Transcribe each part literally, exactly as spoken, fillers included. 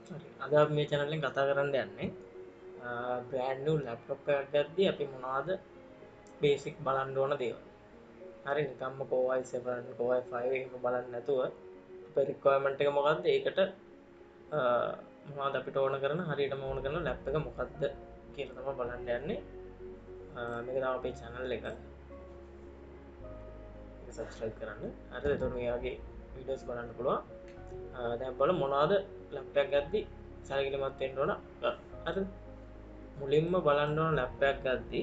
හරි. අද අපි මේ channel එකෙන් කතා කරන්න යන්නේ brand new laptop එකක් ගද්දී අපි මොනවද basic බලන්න ඕන දේවල්. හරි නිකම්ම Core i seven Core i five එහෙම බලන්නේ නැතුව අපේ requirement එක මොකද්ද? ඒකට මොනවද අපිට ඕන කරන හරියටම ඕන කරන lap එක මොකද්ද කියලා තමයි බලන්න යන්නේ. මේක තමයි අපේ channel එක. ඒක subscribe කරන්න. හරිද? එතකොට මේ වගේ videos බලන්න පුළුවන්. දැන් බලමු මොනවද lap එකක් ගද්දී සැලකිලිමත් වෙන්න ඕන. හරිද? මුලින්ම බලන්න ඕන ලැප් එකක් ගද්දී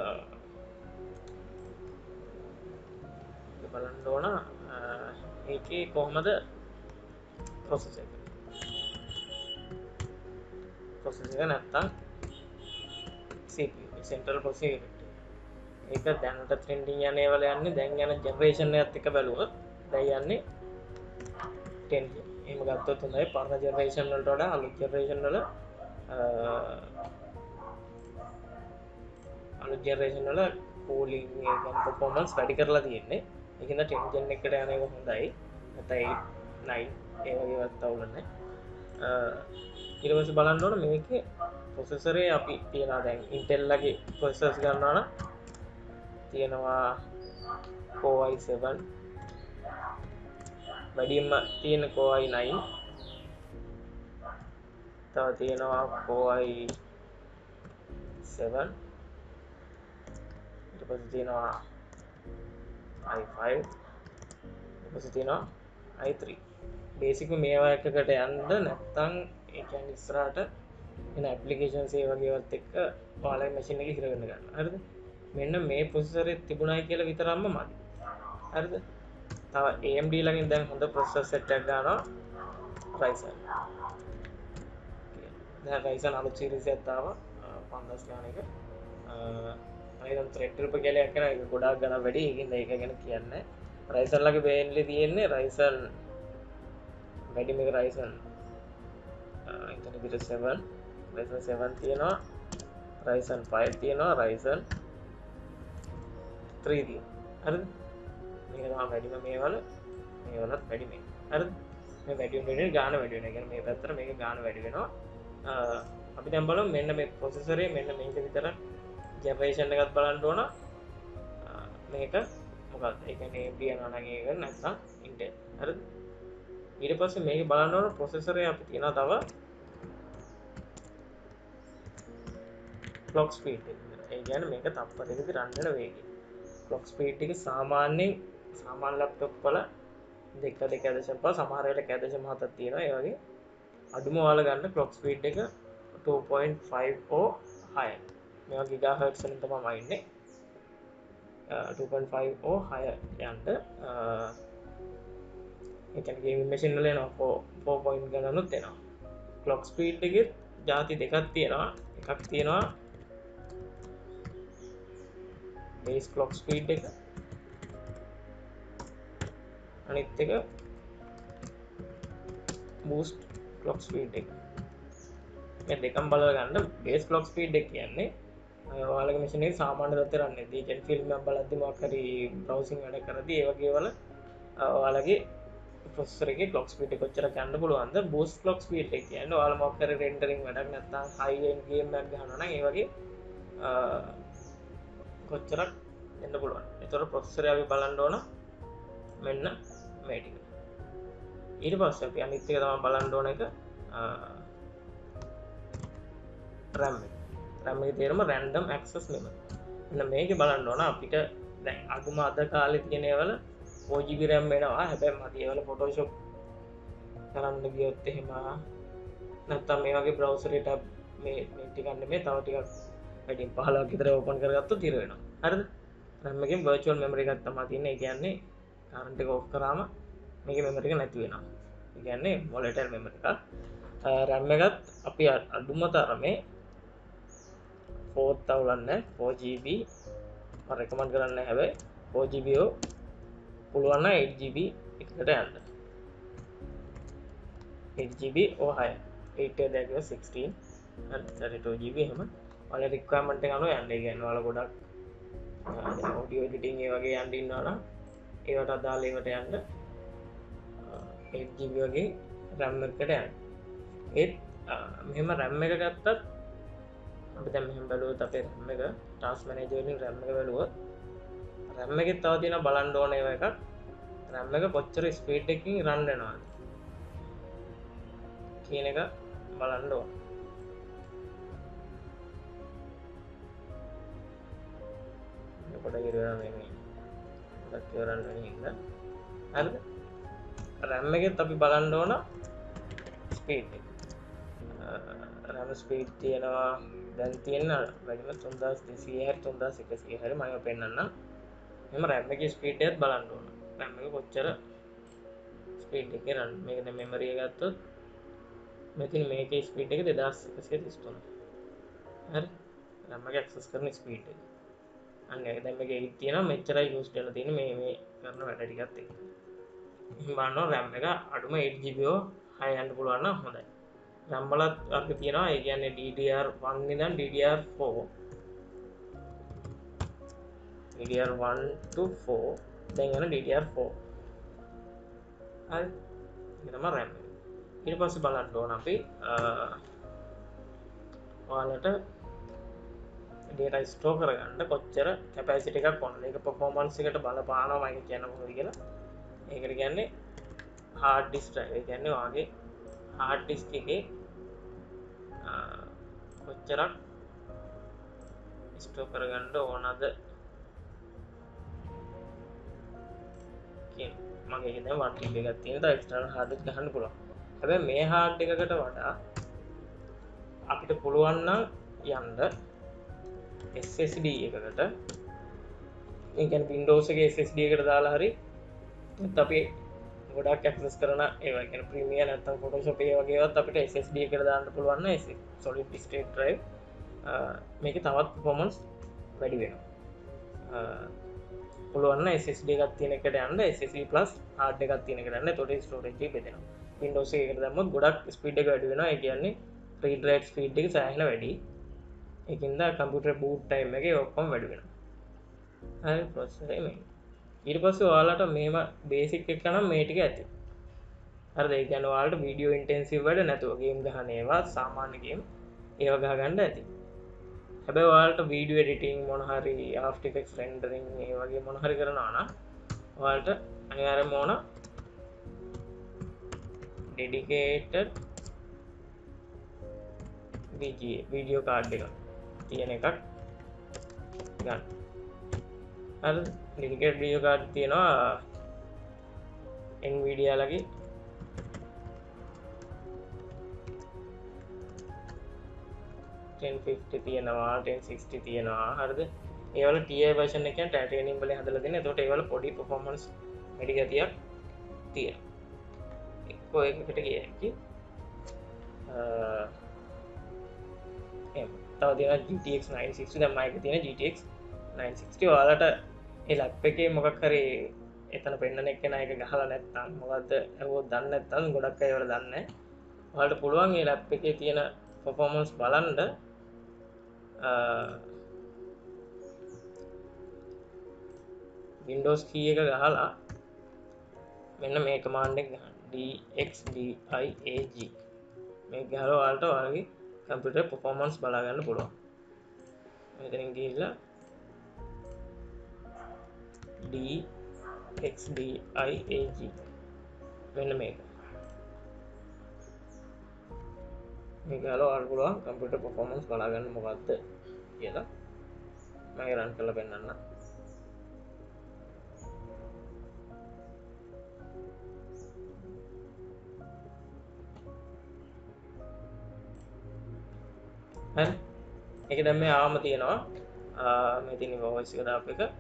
බලන්න ඕන ඒකේ කොහොමද process එක process එක නැත්තම් C P U central processing unit ඒක දැනට trending යන ඒවල යන්නේ දැන් යන generation එකත් එක්ක බැලුවොත් දැන් යන්නේ ten gen එහෙම ගත්තොත් හොඳයි පරණ generation වලට වඩා අලුත් generation වල අලුත් generation වල cooling එක performance වැඩි කරලා තියෙන්නේ. ඒකින්ද ten gen එකට යන එක හොඳයි. නැත්නම් eight nine ඒ වගේවත් අවුල නැහැ. ඊට පස්සේ බලන්න ඕන මේකේ processor එක අපි තියනවා දැන් Intel ලගේ processors ගන්නවා නම් තියෙනවා Core i seven වැඩිම තියෙන Core i nine තව තියෙනවා Core i seven ඊට පස්සේ තියෙනවා i five ඊට පස්සේ තියෙනවා i three බේසික් මේවා එකකට යන්න නැත්නම් ඒ කියන්නේ ඉස්සරහට එන ඇප්ලිකේෂන්ස් ඒ වගේවත් එක්ක ඔයාලගේ මැෂින් එකේ හිර වෙන්න ගන්න. හරිද? මෙන්න මේ ප්‍රොසෙසර් එක තිබුණයි කියලා විතරක්ම මදි. හරිද? තව A M D ළඟින් දැන් හොඳ ප්‍රොසෙසර් සෙට් එකක් ගන්නවා Ryzen. දැන් Ryzen අලුත් සීරීස් එකක් ආවා පන්දාස් ගාන එක. අයිනම් thread trip කියලා එකක් කරන එක ගොඩාක් ගණන් වැඩි. ඒකින්ද ඒක ගැන කියන්නේ. Ryzen ළඟ mainly තියෙන්නේ Ryzen වැඩි මේක Ryzen එතන විතර seven Ryzen seven තියෙනවා Ryzen five තියෙනවා Ryzen three තියෙනවා. හරිද? මේක තමයි වැඩිම මේවල මේවලත් වැඩි මේ. හරිද? මේ වැඩි වෙන ගාන වැඩි වෙනවා. කියන්නේ මේ පැත්තට මේක ගාන වැඩි වෙනවා. අපි දැන් බලමු මෙන්න මේ processor එක මෙන්න මේක විතර generation එකත් බලන්න ඕන. මේක මොකක්ද? ඒ කියන්නේ A M D යනවා නම් ඒක නැත්නම් Intel. හරිද? ඊට පස්සේ මේක බලන්න ඕන processor එක අපි තියනවා තව clock speed එක. ඒ කියන්නේ මේක තප්පරයකදී රන් වෙන වේගය. clock speed එක සාමාන්‍යයෙන් සාමාන්‍ය laptop වල දෙක දෙක දශම පහ සමහර වෙලාවට එක දශම හතක් තියෙනවා. ඒ වගේ අඩුම ඔයාලා ගන්න clock speed එක two point five oh high. මේවා gigahertz වලින් තමයි ඉන්නේ. two point five oh high යන්න ඒ කියන්නේ gaming machine වල එනවා four point ගණනුත් එනවා. clock speed එකේ ಜಾති දෙකක් තියෙනවා. එකක් තියෙනවා base clock speed එක අනිත් එක boost clock speed එක. මේ දෙකම බලලා ගන්න. base clock speed එක කියන්නේ ඔයාලගේ මැෂින් එකේ සාමාන්‍ය තත්ත්වයට රන් වෙද්දී, ඒ කියන්නේ ෆිල්ම් එකක් බලද්දී මොකක් හරි browsing වැඩ කරද්දී ඒ වගේ වල ඔයාලගේ processor එකේ clock speed එක කොච්චර ගන්න පුළුවන්ද? boost clock speed එක කියන්නේ ඔයාලා මොකක් හරි rendering වැඩක් නැත්නම් high end game එකක් ගහනවා නම් ඒ වගේ කොච්චරක් එන්න පුළුවන්. ඒතර processor එක අපි බලන්න ඕන මෙන්න මේ ටික. ඊට පස්සේ අපි අනිත් එක තමයි බලන්න ඕන එක RAM එක. RAM එකේ තේරුම random access memory. මෙන්න මේකේ බලන්න ඕන අපිට දැන් අගුම අද කාලේ තියෙන ඒවල four G B RAM වෙනවා. හැබැයි මට ඒවල Photoshop කරන්න ගියොත් එහෙම නැත්නම් මේ වගේ browser එක මේ මේ ටිකක් නෙමෙයි තව ටිකක් වැඩි පහළොවක් විතර open කරගත්තොත් ඉර වෙනවා. හරිද? RAM එකෙන් virtual memory එකක් තමයි තියෙන්නේ. ඒ කියන්නේ current එක off කරාම මේකේ memory එක නැති වෙනවා. ඒ කියන්නේ volatile memory එකක්. RAM එකත් අපි අඩුම තරමේ four අවුලන්නේ four G B මම recommend කරන්නේ හැබැයි four G B ඕ පුළුවන් නම් eight G B එකට යන්න. eight G B or higher. eight එක දැක්ක sixteen and thirty-two G B එහෙම ඔයාලා requirement එක අනුව යන්න. ඒ කියන්නේ ඔයාලා ගොඩක් audio editing ඒ වගේ යන්න ඉන්නවා නම් ඒවට අදාළ ඒවට යන්න eight G B වගේ RAM එකකට යන්න. ඒත් මෙහෙම රැම් එක ගත්තත් අපි දැන් මෙහෙම බැලුවොත් අපේ රැම් එක ටාස්ක් මැනේජර් වලින් රැම් එක බැලුවොත් රැම් එකේ තව තියෙන බලන්න ඕන ඒවා එකක් රැම් එක කොච්චර ස්පීඩ් එකකින් රන් වෙනවද කියන එක බලන්න ඕන. පොඩ ඉරලා මේ ඩක් ඉවරන්න වෙන ඉන්න. හරිද? රැම් එකෙත් අපි බලන්න ඕන ස්පීඩ් එක. රැම් ස්පීඩ් තියෙනවා දැන් තියෙන වැඩිම තුන්දාස් දෙසීය හරි තුන්දාස් එකසීය හරි මම පෙන්නන්නම්. මෙහෙම රැම් එකේ ස්පීඩ් එකත් බලන්න ඕන. රැම් එක කොච්චර ස්පීඩ් එකේ රන් මේක දැන් මෙමරි එක ගත්තොත් මෙතන මේකේ ස්පීඩ් එක දෙදාස් එකසිය තිස් තුන. හරි? රැම් එක ඇක්සස් කරන ස්පීඩ් එක. අන්න ඒක දැන් මේකේ eight තියෙනවා මෙච්චරයි යූස් කරලා තියෙන්නේ මේ මේ කරන වැඩ ටිකත් එක්ක. එහෙනම් බලන්න රැම් එක අඩුම eight G B හයි යන්න පුළුවන් නම් හොඳයි. රැම් වලත් වර්ග තියෙනවා ඒ කියන්නේ D D R one ඉඳන් D D R four D D R one to four දැන් යන D D R four. හරි. ඒක තමයි RAM. ඊට පස්සේ බලන්න ඕන අපි ඔයාලට data store කරගන්න කොච්චර capacity එකක් ඕනද? ඒක performance එකට බලපානවා මම කියන්න කොහොමද කියලා. ඒකට කියන්නේ hard disk drive. ඒ කියන්නේ ඔයාගේ hard disk එකේ කොච්චරක් ස්ටෝර් කරගන්න ඕනද කියන මගේ දැන් one T B එකක් තියෙන දා external hard disk ගහන්න පුළුවන්. හැබැයි මේ hard එකකට වඩා අපිට පුළුවන් නම් යන්න S S D එකකට ඒ කියන්නේ Windows එකේ S S D එකට දාලා හරි අපි ගොඩක් ඇක්සස් කරන ඒවා කියන්නේ Premiere නැත්නම් Photoshop ඒ වගේ ඒවාත් අපිට S S D එකට දාන්න පුළුවන් නම් solid state drive මේකේ තවත් performance වැඩි වෙනවා. පුළුවන් නම් S S D එකක් තියෙන එකට යන්න S S D plus hard එකක් තියෙන එකට යන්න එතකොට storage එක බෙදෙනවා. Windows එකකට දැම්මොත් ගොඩක් speed එක වැඩි වෙනවා. ඒ කියන්නේ read write speed එක සෑහෙන වැඩි. ඒකින්ද computer boot time එකේ ඔක්කොම වැඩි වෙනවා. හරි processor එක මේ. ඊට පස්සේ ඔයාලට මේව බේසික් එක නම් මේ ටික ඇති. හරිද? ඒ කියන්නේ ඔයාලට වීඩියෝ ඉන්ටෙන්සිව් වැඩ නැතුව ගේම් ගහන ඒවා සාමාන්‍ය ගේම් ඒව ගහ ගන්න ඇති. හැබැයි ඔයාලට වීඩියෝ එඩිටිං මොන හරි After Effects rendering ඒ වගේ මොන හරි කරනවා නම් ඔයාලට අනිවාර්යයෙන්ම ඕන dedicated V G A video card එක තියෙන එකක් ගන්න. හරිද? dedicated video card තියෙනවා Nvidia ලගේ ten fifty තියෙනවා ten sixty තියෙනවා. හරිද? ඒවල Ti version එක කියන්නේ titanium වලින් හදලා දෙන. ඒකට ඒවල පොඩි performance වැඩි ගතියක් තියෙනවා. එක්කෝ එකකට ගිය හැකි. එහෙනම් තව තියෙනවා G T X nine sixty. දැන් මයික තියෙන G T X nine sixty ඔයාලට ඒ ලැප් එකේ මොකක් හරි එතන පෙන්නන එක්කෙනා එක ගහලා නැත්නම් මොකද්ද අහුවොත් දන්නේ නැත්නම් ගොඩක් අය ඒවල දන්නේ නැහැ. ඔයාලට පුළුවන් මේ ලැප් එකේ තියෙන performance බලන්න Windows key එක ගහලා මෙන්න මේ command එක ගහන්න dxdiag මේක ගහලා ඔයාලට ඔයාලගේ computer performance බලා ගන්න පුළුවන්. මෙතනින් ගිහිල්ලා dxdiag මෙන්න මේක මේක ගහලා ඔයාලට පුළුවන් computer performance බලා ගන්න මොකද්ද කියලා මම රන් කරලා පෙන්නන්න. හරි ඒක දැන් මේ ආවම තියෙනවා මේ තියෙන voice එක දාපු එක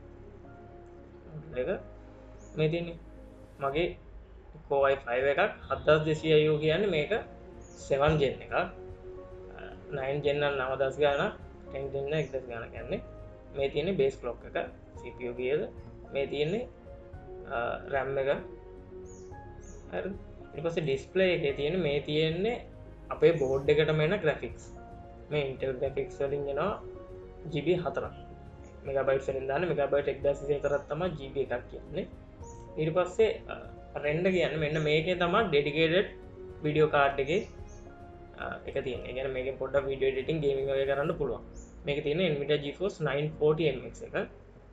එක මේ තියෙන්නේ මගේ Core i five එකක් seven thousand two hundred U කියන්නේ මේක seven gen එකක් nine gen නම් nine thousand ගානක් ten gen නම් one thousand ගානක් කියන්නේ මේ තියෙන්නේ base clock එක C P U ගියද මේ තියෙන්නේ RAM එක හරි ඊට පස්සේ display එකේ තියෙන්නේ මේ තියෙන්නේ අපේ board එකටම එන graphics මේ Intel graphics වලින් එනවා G B four megabytes වලින් දාන්නේ megabyte one thousand four තමයි G B එකක් කියන්නේ ඊට පස්සේ render කියන්නේ මෙන්න මේකේ තමයි dedicated video card එකේ එක තියෙන. ඒ කියන්නේ මේකෙන් පොඩ්ඩක් වීඩියෝ එඩිටින් ගේමින් වගේ කරන්න පුළුවන්. මේකේ තියෙන Nvidia GeForce nine forty M X එක.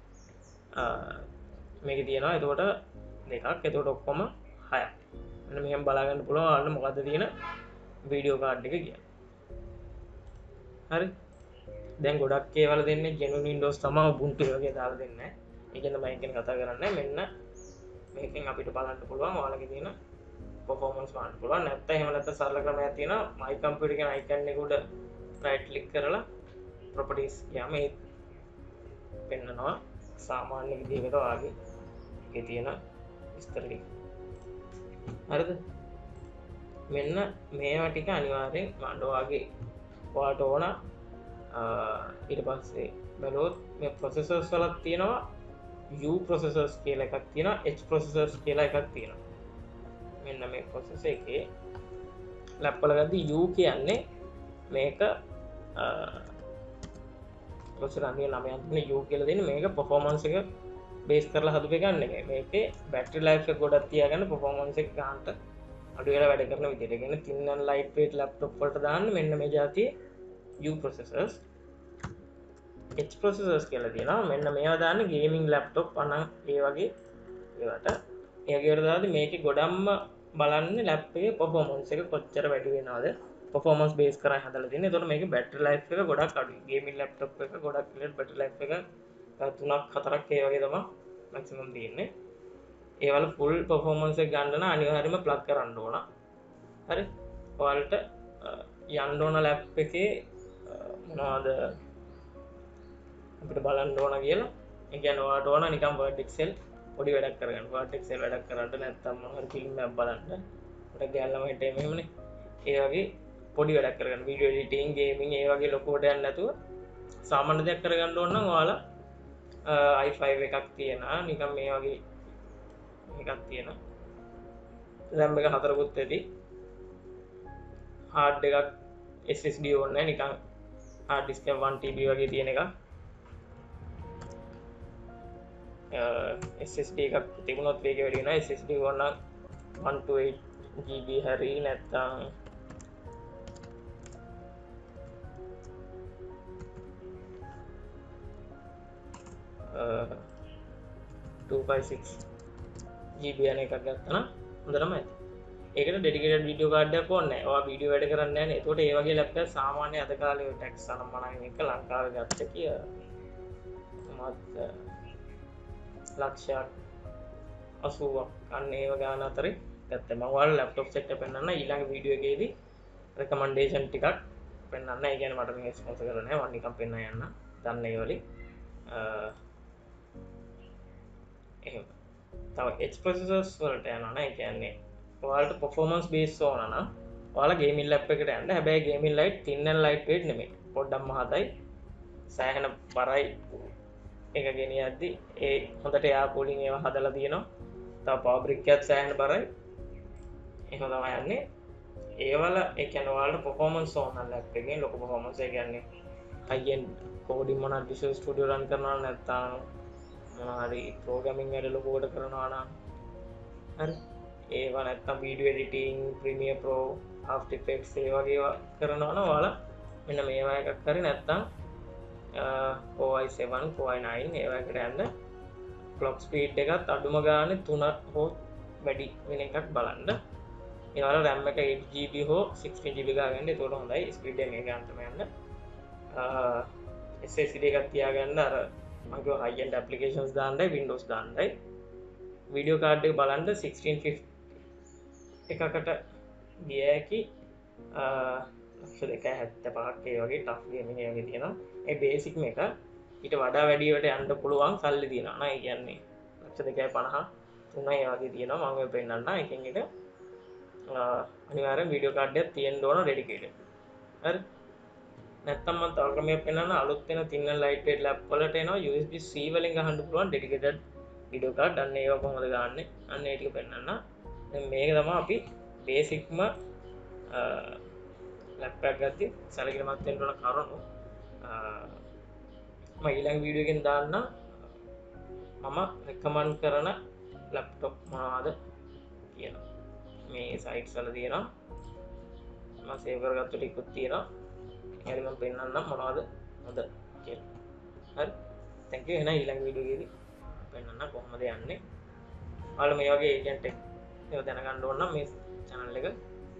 මේකේ තියෙනවා එතකොට දෙකක්. එතකොට ඔක්කොම හයක්. මෙන්න මෙහෙම බලා ගන්න පුළුවන් ඔයාලට මොකද්ද තියෙන වීඩියෝ කාඩ් එක කියන්නේ. හරි. දැන් ගොඩක් ඒවල දෙන්නේ genuine Windows තමයි Ubuntu වගේ දාලා දෙන්නේ. ඒකෙන් තමයි එකෙන් කතා කරන්නේ. මෙන්න මේකෙන් අපිට බලන්න පුළුවන් ඔයාලගේ තියෙන performance බලන්න පුළුවන්. නැත්නම් එහෙම නැත්නම් සරල ක්‍රමයක් තියෙනවා. my computer කියන icon එක උඩ right click කරලා properties ගියාම ඒ පෙන්නනවා සාමාන්‍ය විදිහකට ඔයාගේ ඒකේ තියෙන විස්තර ටික. හරිද? මෙන්න මේවා ටික අනිවාර්යෙන් ගන්න ඔයාගේ ඔයාට ඕන ඊට පස්සේ බලුවොත් මේ processors වලක් තියෙනවා U processors කියලා එකක් තියෙනවා H processors කියලා එකක් තියෙනවා. මෙන්න මේ processor එකේ lap වල ගද්දී U කියන්නේ මේක processor අනිය නමයක් තියෙන U කියලා දෙන්නේ මේක performance එක බේස් කරලා හදපු එකක් නෙමෙයි. මේකේ battery life එක ගොඩක් තියාගන්න performance එක ගන්නට අඩු වෙලා වැඩ කරන විදිහට. ඒ කියන්නේ thin and light weight laptop වලට දාන්න මෙන්න මේ જાතියේ U processors. H processors කියලා තියෙනවා. මෙන්න මේවා දාන්න gaming laptop අනන් ඒ වගේ ඒවට. ඒ වගේ වල දාද්දි මේකේ ගොඩක්ම බලන්නේ lap එකේ performance එක කොච්චර වැඩි වෙනවද? performance base කරලා හදලා තියෙන්නේ. ඒතකොට මේකේ battery life එක ගොඩක් අඩුයි. gaming laptop එක ගොඩක් ඉලෙට battery life එක තුනක් හතරක් ඒ වගේ තමයි maximum තියෙන්නේ. ඒවල full performance එක ගන්න නම් අනිවාර්යයෙන්ම plug කරන්න ඕන. හරි. ඔයාලට යන්න ඕන lap එකේ මොනවද අපිට බලන්න ඕන කියලා. ඒ කියන්නේ ඔයාලට ඕන නිකන් Word Excel පොඩි වැඩක් කරගන්න. Word Excel වැඩක් කරන්න නැත්නම් මොන හරි ෆිල්ම් එකක් බලන්න. උඩ ගෑල්ලමයි ටයිම් එහෙමනේ. ඒ වගේ පොඩි වැඩක් කරගන්න. වීඩියෝ එඩිටින්, ගේමින් ඒ වගේ ලොකුවට යන්නේ නැතුව සාමාන්‍ය දෙයක් කරගන්න ඕන නම් ඔයාලා i five එකක් තියෙනවා. නිකන් මේ වගේ එකක් තියෙනවා. RAM එක හතරකුත් ඇති. hard එකක් S S D ඕනේ නැහැ. නිකන් hard disk එක one T B වගේ තියෙන එකක්. S S D එකක් තිබුණොත් වේගය වැඩි වෙනවා. S S D ඕන නම් one twenty-eight G B හරි නැත්නම් two fifty-six G B යන එකක් ගත්තා නම් හොඳටම ඇති. ඒකට ඩෙඩිකේටඩ් වීඩියෝ කාඩ් එකක් ඕනේ නැහැ. ඔයා වීඩියෝ වැඩ කරන්නේ නැහැ නේ. ඒකට ඒ වගේ ලැප්ටොප් සාමාන්‍ය අද කාලේ ඔය ටැක්ස් අනම්මනන් එක ලංකාවේ ගත්ත කිය මත් ලක්ෂයක් අසූවක් අන්න ඒව ගාන අතරේ ගත්තා. මම ඔයාලා ලැප්ටොප් සෙට් එක පෙන්නන්න ඊළඟ වීඩියෝ එකේදී රෙකමෙන්ඩේෂන් ටිකක් පෙන්නන්න. ඒ කියන්නේ මට මේක ස්පොන්සර් කරලා නැහැ. මම නිකන් පෙන්නන්න යන්න. දන්න ඒ වලින් එහෙම. තව H processors වලට යනවා නේ. ඒ කියන්නේ ඔයාලට performance base ඕන නම් ඔයාලා gaming lap එකට යන්න. හැබැයි gaming light thin and light weight නෙමෙයි. පොඩ්ඩක් මහතයි. සෑහෙන බරයි. එක ගෙනියද්දි ඒ හොඳට එයා කූලින් ඒවා හදලා තියෙනවා. තව power brick එකත් සෑහෙන බරයි. එහෙම තමයි යන්නේ. ඒවල ඒ කියන්නේ ඔයාලට performance ඕන නම් lap එකෙන් ලොකු performance ඒ කියන්නේ high end coding මොනවාද Visual Studio run කරනවා නැත්නම් මොනවා හරි programming වැඩ ලොකුවට කරනවා නම් හරි. ඒවා නැත්නම් video editing, Premiere Pro, After Effects ඒ වගේ ඒවා කරනවා නම් ඔයාලා මෙන්න මේවා එකක් හරි නැත්නම් Core i seven, Core i nine ඒවා එකට යන්න. clock speed එකත් අඩුම ගානේ තුන හෝ වැඩි වෙන එකක් බලන්න. ඒවල RAM එක eight G B හෝ sixteen G B ගාගන්න. ඒකට හොඳයි ස්පීඩ් එක මේ ගන්නටම යන්න. S S D එකක් තියාගන්න. අර මම කිව්වා high end applications දාන්නයි Windows දාන්නයි. video card එක බලන්න sixteen fifty එකකට ගිය හැකි ලක්ෂ දෙකයි හැත්තෑපහක් ඒ වගේ ටෆ් ගේමින් ඒ වගේ තියෙනවා. ඒ බේසික් මේක ඊට වඩා වැඩියට යන්න පුළුවන් සල්ලි තියෙනවා නේ. ඒ කියන්නේ ලක්ෂ දෙකයි පනහ තුන ඒ වගේ තියෙනවා. මම ඔය පෙන්නන්න එකෙන් එක අනිවාර්යෙන් වීඩියෝ කාඩ් එකක් තියෙන්න ඕන ඩෙඩිකේටඩ්. හරි. නැත්තම් මම තව ක්‍රමයක් පෙන්නන්න. අලුත් වෙන thin and light weight lap වලට එනවා U S B C වලින් ගහන්න පුළුවන් ඩෙඩිකේටඩ් වීඩියෝ කාඩ්. අන්න ඒව කොහොමද ගන්නෙ? අන්න ඒ ටික පෙන්නන්න. දැන් මේක තමයි අපි බේසික්ම ලැප් එකක් ගත්තී සැලකිලිමත් වෙන්න ඕන කරුණු. මම ඊළඟ වීඩියෝ එකෙන් දාන්න මම රෙකමන්ඩ් කරන ලැප්ටොප් මොනවාද කියලා. මේ සයිට්ස් වල තියෙනවා. මම සේව් කරගත්තු ටිකුත් තියෙනවා. ඒකයි මම පෙන්නන්නම් මොනවද හොඳ කියලා. හරි. thank you. එහෙනම් ඊළඟ වීඩියෝ එකේදී පෙන්නන්න කොහොමද යන්නේ. ඔයාලා මේ වගේ ඒජන්ට් එක ඒක දැනගන්න ඕන නම් මේ channel එක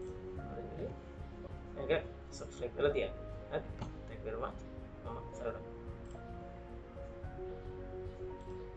මේක subscribe කරලා තියන්න. හරි. thank you very much. මම සරණ